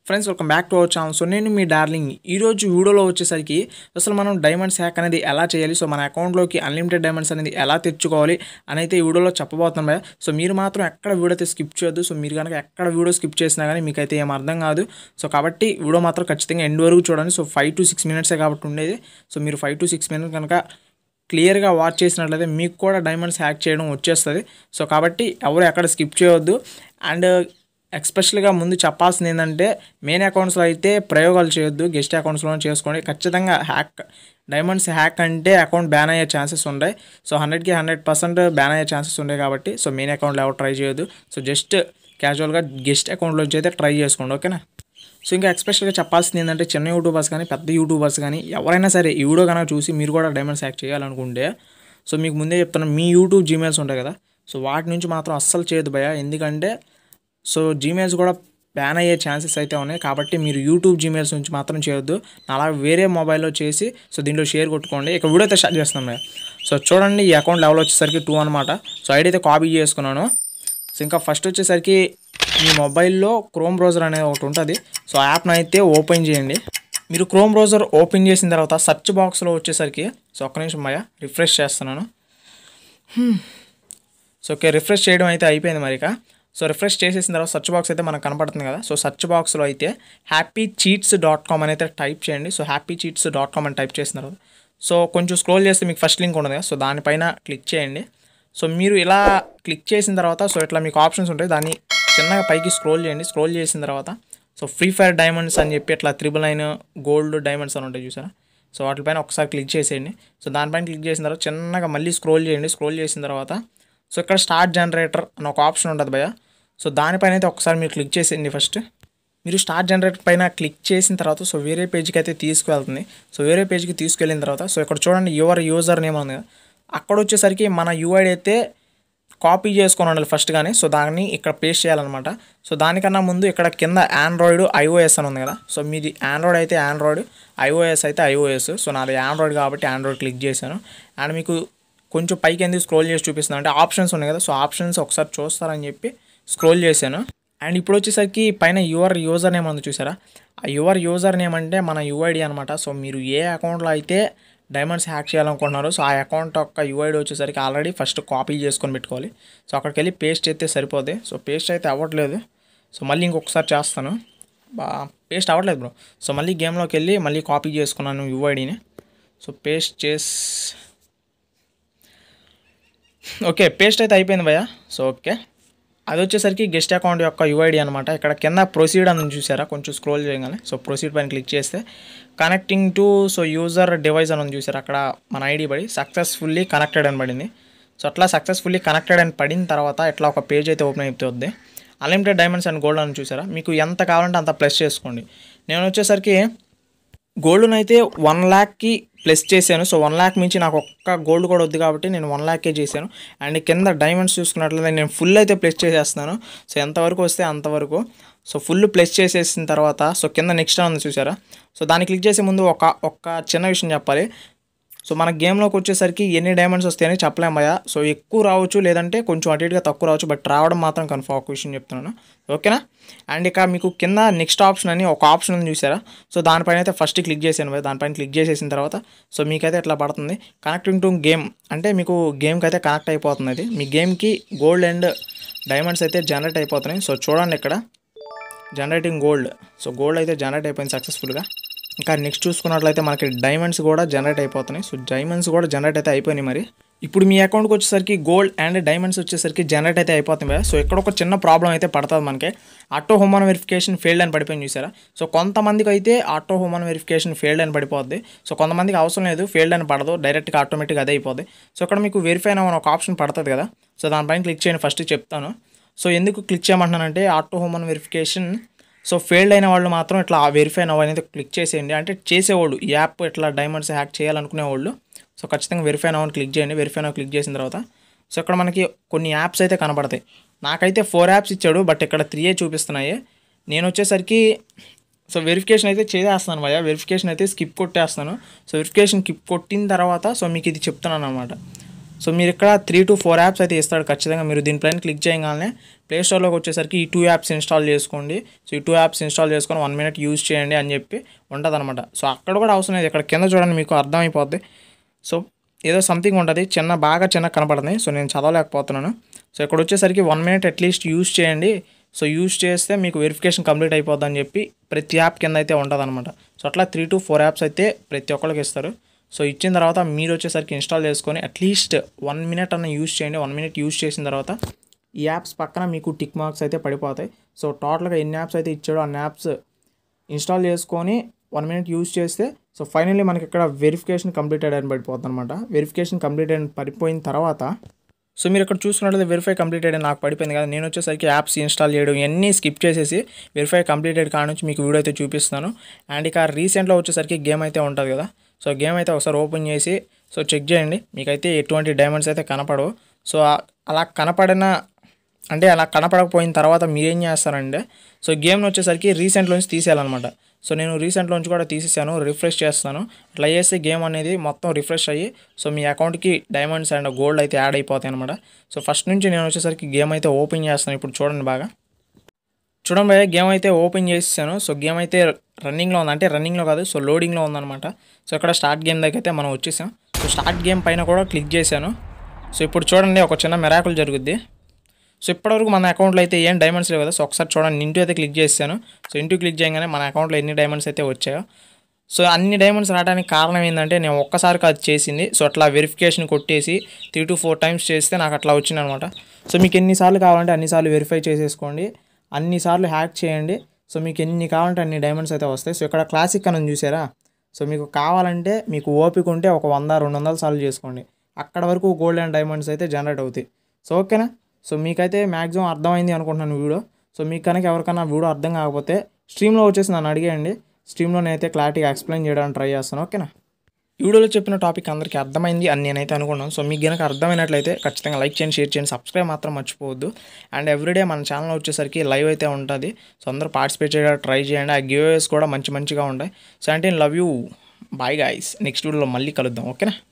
Friends welcome back to our channel. So నేను మీ darling. ఈరోజు వీడియోలో వచ్చేసరికి అసలు మనం డైమండ్స్ హ్యాక్ అనేది ఎలా చేయాలి, సో మన అకౌంట్లోకి అన్లిమిటెడ్ డైమండ్స్ అనేది ఎలా తెచ్చుకోవాలి అని అయితే ఈ వీడియోలో చెప్పబోతున్నాం. సో మీరు మాత్రం ఎక్కడ వీడియో అయితే స్కిప్ చేయొద్దు. సో మీరు కనుక ఎక్కడ వీడియో స్కిప్ చేసినా కానీ మీకైతే ఏం అర్థం కాదు. సో కాబట్టి వీడియో మాత్రం ఖచ్చితంగా ఎండ్ వరకు చూడండి. సో 5 to 6 మినిట్సే కాబట్టి ఉండేది. సో మీరు 5 to 6 మినిట్స్ కనుక క్లియర్గా వాచ్ చేసినట్లయితే మీకు కూడా డైమండ్స్ హ్యాక్ చేయడం వచ్చేస్తుంది. సో కాబట్టి ఎవరు ఎక్కడ స్కిప్ చేయవద్దు. అండ్ ఎస్పెషల్గా ముందు చెప్పాల్సింది ఏంటంటే మెయిన్ అకౌంట్స్లో అయితే ప్రయోగాలు చేయొద్దు, గెస్ట్ అకౌంట్స్లో చేసుకోండి. ఖచ్చితంగా డైమండ్స్ హ్యాక్ అంటే అకౌంట్ బ్యాన్ అయ్యే ఛాన్సెస్ ఉంటాయి. సో 100కి 100% బ్యాన్ అయ్యే ఛాన్సెస్ ఉంటాయి కాబట్టి సో మెయిన్ అకౌంట్లో ఎవరు ట్రై చేయొద్దు. సో జస్ట్ క్యాజువల్గా గెస్ట్ అకౌంట్లోంచి అయితే ట్రై చేసుకోండి, ఓకేనా. సో ఇంకా ఎస్పెషల్గా చెప్పాల్సింది ఏంటంటే చిన్న యూట్యూబర్స్ కానీ పెద్ద యూట్యూబర్స్ కానీ ఎవరైనా సరే ఈ వీడియో కనుక చూసి మీరు కూడా డైమండ్స్ హ్యాక్ చేయాలనుకుంటే సో మీకు ముందే చెప్తున్నాను, మీ యూట్యూబ్ జీమెయిల్స్ ఉంటాయి కదా, సో వాటి నుంచి మాత్రం అస్సలు చేయదు భయ. ఎందుకంటే సో జీమెయిల్స్ కూడా బ్యాన్ అయ్యే ఛాన్సెస్ అయితే ఉన్నాయి కాబట్టి మీరు యూట్యూబ్ జీమెయిల్స్ నుంచి మాత్రం చేయొద్దు. అలా వేరే మొబైల్లో చేసి సో దీంట్లో షేర్ కొట్టుకోండి. ఇక వీడియో అయితే స్టార్ట్ చేస్తున్నాం భయ. సో చూడండి, ఈ అకౌంట్ లెవెల్ వచ్చేసరికి 2 అనమాట. సో ఐడి అయితే కాపీ చేసుకున్నాను. సో ఇంకా ఫస్ట్ వచ్చేసరికి మీ మొబైల్లో క్రోమ్ బ్రౌజర్ అనేది ఒకటి ఉంటుంది. సో ఆ యాప్ను అయితే ఓపెన్ చేయండి. మీరు క్రోమ్ బ్రౌజర్ ఓపెన్ చేసిన తర్వాత సెర్చ్ బాక్స్లో వచ్చేసరికి సో ఒక్క నిమిషం భయ రిఫ్రెష్ చేస్తున్నాను. సో ఓకే, రిఫ్రెష్ చేయడం అయితే అయిపోయింది మరి. సో రిఫ్రెష్ చేసేసిన తర్వాత సెర్చ్ బాక్స్ అయితే మనకు కనపడుతుంది కదా. సో సెర్చ్ బాక్స్లో అయితే happycheats.com అని అయితే టైప్ చేయండి. సో happycheats.com అని టైప్ చేసిన తర్వాత సో కొంచెం స్క్రోల్ చేస్తే మీకు ఫస్ట్ లింక్ ఉంటుంది కదా, సో దానిపైన క్లిక్ చేయండి. సో మీరు ఇలా క్లిక్ చేసిన తర్వాత సో ఇట్లా మీకు ఆప్షన్స్ ఉంటాయి, దాన్ని చిన్నగా పైకి స్క్రోల్ చేయండి. స్క్రోల్ చేసిన తర్వాత సో ఫ్రీ ఫైర్ డైమండ్స్ అని చెప్పి ఇట్లా 999 గోల్డ్ డైమండ్స్ అని ఉంటాయి చూసారా. సో వాటిపైన ఒకసారి క్లిక్ చేసేయండి. సో దానిపైన క్లిక్ చేసిన తర్వాత చిన్నగా మళ్ళీ స్క్రోల్ చేయండి. స్క్రోల్ చేసిన తర్వాత సో ఇక్కడ స్టార్ట్ జనరేటర్ అని ఒక ఆప్షన్ ఉంటుంది భయ. సో దానిపైన అయితే ఒకసారి మీరు క్లిక్ చేసేయండి. ఫస్ట్ మీరు స్టార్ట్ జనరేటర్ పైన క్లిక్ చేసిన తర్వాత సో వేరే పేజ్కి అయితే తీసుకువెళ్తుంది. సో వేరే పేజ్కి తీసుకెళ్ళిన తర్వాత సో ఇక్కడ చూడండి యువర్ యూజర్ నేమ్ ఉంది కదా, అక్కడ వచ్చేసరికి మన యూఐడి అయితే కాపీ చేసుకొని ఉండాలి ఫస్ట్ కానీ. సో దాన్ని ఇక్కడ పేస్ట్ చేయాలన్నమాట. సో దానికన్నా ముందు ఇక్కడ కింద ఆండ్రాయిడ్ ఐఓఎస్ అని ఉంది కదా, సో మీది ఆండ్రాయిడ్ అయితే ఆండ్రాయిడ్, ఐఓఎస్ అయితే ఐఓఎస్. సో నాది ఆండ్రాయిడ్ కాబట్టి ఆండ్రాయిడ్ క్లిక్ చేశాను. అండ్ మీకు కొంచెం పైకి ఎందుకు స్క్రోల్ చేసి చూపిస్తున్నాను అంటే ఆప్షన్స్ ఉన్నాయి కదా, సో ఆప్షన్స్ ఒకసారి చూస్తారని చెప్పి స్క్రోల్ చేశాను. అండ్ ఇప్పుడు వచ్చేసరికి పైన యువర్ యూజర్ నేమ్ ఉంది చూసారా, ఆ యువర్ యూజర్ నేమ్ అంటే మన యూఐడి అనమాట. సో మీరు ఏ అకౌంట్లో అయితే డైమండ్స్ హ్యాక్ చేయాలనుకుంటున్నారు సో ఆ అకౌంట్ యొక్క యూఐడి వచ్చేసరికి ఆల్రెడీ ఫస్ట్ కాపీ చేసుకొని పెట్టుకోవాలి. సో అక్కడికి వెళ్ళి పేస్ట్ అయితే సరిపోద్ది. సో పేస్ట్ అయితే అవ్వట్లేదు. సో మళ్ళీ ఇంకొకసారి చేస్తాను. పేస్ట్ అవ్వట్లేదు బ్రో. సో మళ్ళీ గేమ్లోకి వెళ్ళి మళ్ళీ కాపీ చేసుకున్నాను యూఐడిని. సో పేస్ట్ చేసి ఓకే, పేస్ట్ అయితే అయిపోయింది భయ్య. సో ఓకే, అది వచ్చేసరికి గెస్ట్ అకౌంట్ యొక్క యూఐడి అనమాట. ఇక్కడ కింద ప్రొసీడ్ అని చూసారా, కొంచెం స్క్రోల్ చేయగానే సో ప్రొసీడ్ పైన క్లిక్ చేస్తే connecting to so user device అని చూసారు, అక్కడ మన ఐడి పడి సక్సెస్ఫుల్లీ కనెక్టెడ్ అని పడింది. సో అట్లా సక్సెస్ఫుల్లీ కనెక్టెడ్ అని పడిన తర్వాత ఇట్లా ఒక పేజ్ అయితే ఓపెన్ అయిపోతుంది. అన్లిమిటెడ్ డైమండ్స్ అండ్ గోల్డ్ అని చూసారా, మీకు ఎంత కావాలంటే అంత ప్లస్ చేసుకోండి. నేను వచ్చేసరికి గోల్డ్ను అయితే 1 lakhకి ప్లస్ చేశాను. సో 1 lakh మించి నాకు ఒక్క గోల్డ్ కూడా వద్దు కాబట్టి నేను 1 lakhకే చేశాను. అండ్ కింద డైమండ్స్ చూసుకున్నట్లయితే నేను ఫుల్ అయితే ప్లస్ చేసేస్తున్నాను. సో ఎంతవరకు వస్తే అంతవరకు సో ఫుల్ ప్లస్ చేసేసిన తర్వాత సో కింద నెక్స్ట్ ఉంది చూసారా. సో దాన్ని క్లిక్ చేసే ముందు ఒక చిన్న విషయం చెప్పాలి. సో మన గేమ్లోకి వచ్చేసరికి ఎన్ని డైమండ్స్ వస్తాయని చెప్పలేం భయ. సో ఎక్కువ రావచ్చు, లేదంటే కొంచెం అటు ఇటుగా తక్కువ రావచ్చు, బట్ రావడం మాత్రం కన్ఫర్మ్. ఒక విషయం చెప్తున్నాను, ఓకేనా. అండ్ ఇక మీకు కింద నెక్స్ట్ ఆప్షన్ అని ఒక ఆప్షన్ ఉంది చూసారా, సో దానిపైన అయితే ఫస్ట్ క్లిక్ చేశాను భయ. దానిపైన క్లిక్ చేసేసిన తర్వాత సో మీకైతే ఇట్లా పడుతుంది కనెక్టింగ్ టు గేమ్, అంటే మీకు గేమ్కి అయితే కనెక్ట్ అయిపోతుంది. అది మీ గేమ్కి గోల్డ్ అండ్ డైమండ్స్ అయితే జనరేట్ అయిపోతున్నాయి. సో చూడండి ఇక్కడ జనరేటింగ్ గోల్డ్. సో గోల్డ్ అయితే జనరేట్ అయిపోయింది సక్సెస్ఫుల్గా. ఇంకా నెక్స్ట్ చూసుకున్నట్లయితే మనకి డైమండ్స్ కూడా జనరేట్ అయిపోతున్నాయి. సో డైమండ్స్ కూడా జనరేట్ అయితే అయిపోయినాయి. మరి ఇప్పుడు మీ అకౌంట్కి వచ్చేసరికి గోల్డ్ అండ్ డైమండ్స్ వచ్చేసరికి జనరేట్ అయితే అయిపోతుంది. సో ఇక్కడ ఒక చిన్న ప్రాబ్లం అయితే పడుతుంది మనకి. ఆటో హ్యూమన్ వెరిఫికేషన్ ఫెయిల్డ్ అని పడిపోయింది చూసారా. సో కొంతమందికి అయితే ఆటో హ్యూమన్ వెరిఫికేషన్ ఫెయిల్డ్ అని పడిపోద్ది. సో కొంతమందికి అవసరం లేదు, ఫెయిల్డ్ అని పడదు, డైరెక్ట్గా ఆటోమేటిక్గా అదే అయిపోద్ది. సో ఇక్కడ మీకు వెరిఫై అని ఒక ఆప్షన్ పడుతుంది కదా, సో దానిపైన క్లిక్ చేయండి. ఫస్ట్ చెప్తాను. సో ఎందుకు క్లిక్ చేయమంటున్నానంటే auto human verification so failed అయిన వాళ్ళు మాత్రం ఇట్లా వెరిఫై నవ్ అనేది క్లిక్ చేసేయండి. అంటే చేసేవాళ్ళు ఈ యాప్ ఇట్లా డైమండ్స్ హ్యాక్ చేయాలనుకునేవాళ్ళు సో ఖచ్చితంగా వెరిఫై నవ్ అని క్లిక్ చేయండి. వెరిఫై నవ్ క్లిక్ చేసిన తర్వాత సో ఇక్కడ మనకి కొన్ని యాప్స్ అయితే కనబడతాయి. నాకైతే 4 యాప్స్ ఇచ్చాడు, బట్ ఇక్కడ 3 చూపిస్తున్నాయి. నేను వచ్చేసరికి సో వెరిఫికేషన్ అయితే చేసేస్తాను భయ్య. వెరిఫికేషన్ అయితే స్కిప్ కొట్టేస్తాను. సో వెరిఫికేషన్ స్కిప్ కొట్టిన తర్వాత సో మీకు ఇది చెప్తున్నాను అనమాట. సో మీరు ఇక్కడ 3 to 4 యాప్స్ అయితే ఇస్తాడు ఖచ్చితంగా. మీరు దీనిపైన క్లిక్ చేయగానే ప్లే స్టోర్లోకి వచ్చేసరికి ఈ 2 యాప్స్ ఇన్స్టాల్ చేసుకోండి. సో ఈ 2 యాప్స్ ఇన్స్టాల్ చేసుకొని 1 minute యూజ్ చేయండి అని చెప్పి ఉంటుందన్నమాట. సో అక్కడ కూడా అవసరం లేదు, ఇక్కడ కింద చూడండి మీకు అర్థమైపోద్ది. సో ఏదో సంథింగ్ ఉంటుంది బాగా చిన్న కనపడుతుంది. సో నేను చదవలేకపోతున్నాను. సో ఇక్కడ వచ్చేసరికి 1 minute అట్లీస్ట్ యూజ్ చేయండి. సో యూజ్ చేస్తే మీకు వెరిఫికేషన్ కంప్లీట్ అయిపోద్ది అని చెప్పి ప్రతి యాప్ కింద అయితే ఉంటుంది అనమాట. సో అట్లా 3 to 4 యాప్స్ అయితే ప్రతి ఒక్కరికి ఇస్తారు. సో ఇచ్చిన తర్వాత మీరు వచ్చేసరికి ఇన్స్టాల్ చేసుకొని అట్లీస్ట్ 1 minute అన్న యూజ్ చేయండి. 1 minute యూజ్ చేసిన తర్వాత ఈ యాప్స్ పక్కన మీకు టిక్ మార్క్స్ అయితే పడిపోతాయి. సో టోటల్గా ఎన్ని యాప్స్ అయితే ఇచ్చాడో అన్ని యాప్స్ ఇన్స్టాల్ చేసుకొని 1 minute యూజ్ చేస్తే సో ఫైనల్లీ మనకి ఇక్కడ వెరిఫికేషన్ కంప్లీటెడ్ అని పడిపోతుంది అనమాట. వెరిఫికేషన్ కంప్లీటెడ్ అని పడిపోయిన తర్వాత సో మీరు ఇక్కడ చూసుకున్నట్లయితే వెరిఫై కంప్లీటెడ్ అని నాకు పడిపోయింది కదా. నేను వచ్చేసరికి యాప్స్ ఇన్స్టాల్ చేయడం ఇవన్నీ స్కిప్ చేసేసి వెరిఫై కంప్లీటెడ్ కాడ నుంచి మీకు వీడియో అయితే చూపిస్తాను. అండ్ ఇక రీసెంట్లో వచ్చేసరికి గేమ్ అయితే ఉంటుంది కదా. సో గేమ్ అయితే ఒకసారి ఓపెన్ చేసి సో చెక్ చేయండి. మీకైతే ఎటువంటి డైమండ్స్ అయితే కనపడవు. సో అలా కనపడకపోయిన తర్వాత మీరేం చేస్తారంటే సో గేమ్ని వచ్చేసరికి రీసెంట్లోంచి తీసేయాలన్నమాట. సో నేను రీసెంట్లోంచి కూడా తీసేసాను. రిఫ్రెష్ చేస్తాను. అట్లా చేస్తే గేమ్ అనేది మొత్తం రిఫ్రెష్ అయ్యి సో మీ అకౌంట్కి డైమండ్స్ అండ్ గోల్డ్ అయితే యాడ్ అయిపోతాయి అనమాట. సో ఫస్ట్ నుంచి నేను వచ్చేసరికి గేమ్ అయితే ఓపెన్ చేస్తాను. ఇప్పుడు చూడండి బాగా చూడండి భయ్య, గేమ్ అయితే ఓపెన్ చేసాను. సో గేమ్ అయితే రన్నింగ్లో ఉంది, అంటే రన్నింగ్లో కాదు సో లోడింగ్లో ఉందన్నమాట. సో ఇక్కడ స్టార్ట్ గేమ్ దగ్గర అయితే మనం వచ్చేసాం. సో స్టార్ట్ గేమ్ పైన కూడా క్లిక్ చేశాను. సో ఇప్పుడు చూడండి ఒక చిన్న మిరాకిల్ జరుగుద్ది. సో ఇప్పటివరకు మన అకౌంట్లో అయితే ఏం డైమండ్స్ లేవు కదా. సో ఒకసారి చూడండి, ఇంటూ అయితే క్లిక్ చేశాను. సో ఇంటూ క్లిక్ చేయగానే మన అకౌంట్లో ఎన్ని డైమండ్స్ అయితే వచ్చాయో. సో అన్ని డైమండ్స్ రావడానికి కారణం ఏంటంటే నేను ఒక్కసారి కాదు చేసింది. సో అట్లా వెరిఫికేషన్ కొట్టేసి 3 to 4 times చేస్తే నాకు అట్లా వచ్చింది అనమాట. సో మీకు ఎన్నిసార్లు కావాలంటే అన్నిసార్లు వెరిఫై చేసేసుకోండి, అన్నిసార్లు హ్యాక్ చేయండి. సో మీకు ఎన్ని కావాలంటే అన్ని డైమండ్స్ అయితే వస్తాయి. సో ఇక్కడ క్లాసిక్ అని చూసారా. సో మీకు కావాలంటే మీకు ఓపిక ఉంటే ఒక 100-200 సార్లు చేసుకోండి. అక్కడ వరకు గోల్డ్ అండ్ డైమండ్స్ అయితే జనరేట్ అవుతాయి. సో ఓకేనా. సో మీకైతే మ్యాక్సిమం అర్థమైంది అనుకుంటున్నాను వీడియో. సో మీకు కనుక ఎవరికైనా వీడియో అర్థం కాకపోతే స్ట్రీమ్లో వచ్చేసి నన్ను అడిగేయండి. స్ట్రీమ్లో నేనైతే క్లారిటీగా ఎక్స్ప్లెయిన్ చేయడానికి ట్రై చేస్తాను. ఓకేనా. ఈ వీడియోలో చెప్పిన టాపిక్ అందరికీ అర్థమైంది అని నేనైతే అనుకున్నాను. సో మీకు కనుక అర్థమైనట్లయితే ఖచ్చితంగా లైక్ చేయండి, షేర్ చేయండి, సబ్స్క్రైబ్ మాత్రం మర్చిపోవద్దు. అండ్ ఎవ్రీడే మన ఛానల్ వచ్చేసరికి లైవ్ అయితే ఉంటుంది. సో అందరూ పార్టిసిపేట్ చేయడానికి ట్రై చేయండి. ఆ గివ్ అవేస్ కూడా మంచిగా ఉంటాయి. సో అంటే love you, bye guys. Next వీడియోలో మళ్ళీ కలుద్దాం. ఓకేనా.